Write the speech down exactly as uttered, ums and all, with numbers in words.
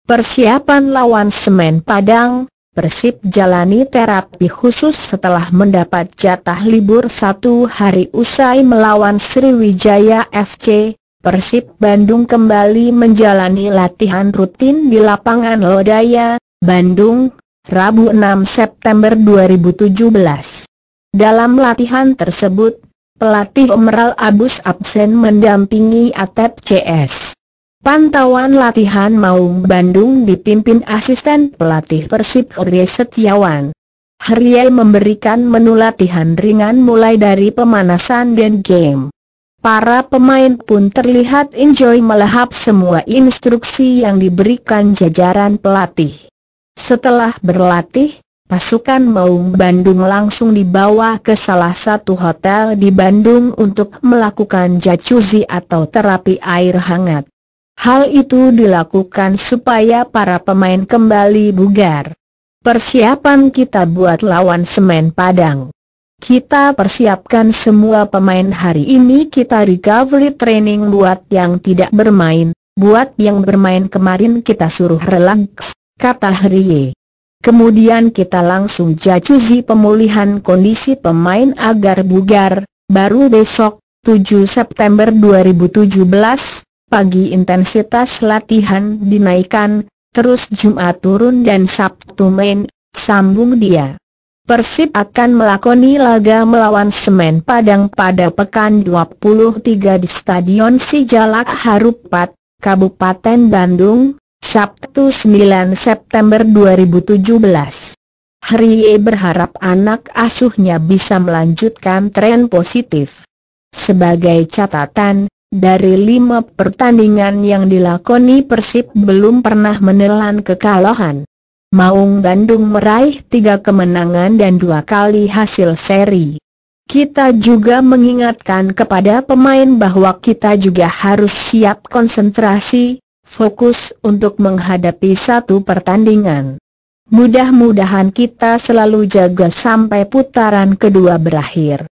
Persiapan lawan Semen Padang. Persib jalani terapi khusus setelah mendapat jatah libur satu hari usai melawan Sriwijaya F C. Persib Bandung kembali menjalani latihan rutin di lapangan Lodaya, Bandung, Rabu enam September dua ribu tujuh belas. Dalam latihan tersebut, pelatih Emerald Abus absen mendampingi Atep C S. Pantauan latihan Maung Bandung dipimpin asisten pelatih Persib Hurye Setiawan. Hurye memberikan menu latihan ringan mulai dari pemanasan dan game. Para pemain pun terlihat enjoy melahap semua instruksi yang diberikan jajaran pelatih. Setelah berlatih, pasukan Maung Bandung langsung dibawa ke salah satu hotel di Bandung untuk melakukan jacuzzi atau terapi air hangat. Hal itu dilakukan supaya para pemain kembali bugar. Persiapan kita buat lawan Semen Padang. Kita persiapkan semua pemain hari ini, kita recovery training buat yang tidak bermain, buat yang bermain kemarin kita suruh relax, kata Hurye. Kemudian kita langsung jacuzzi pemulihan kondisi pemain agar bugar. Baru besok, tujuh September dua ribu tujuh belas, pagi intensitas latihan dinaikkan, terus Jumat turun dan Sabtu main, sambung dia. Persib akan melakoni laga melawan Semen Padang pada pekan dua puluh tiga di Stadion Sijalak Harupat, Kabupaten Bandung, Sabtu sembilan September dua ribu tujuh belas. Hurye berharap anak asuhnya bisa melanjutkan tren positif. Sebagai catatan, dari lima pertandingan yang dilakoni Persib belum pernah menelan kekalahan. Maung Bandung meraih tiga kemenangan dan dua kali hasil seri. Kita juga mengingatkan kepada pemain bahwa kita juga harus siap konsentrasi, fokus untuk menghadapi satu pertandingan. Mudah-mudahan kita selalu jaga sampai putaran kedua berakhir.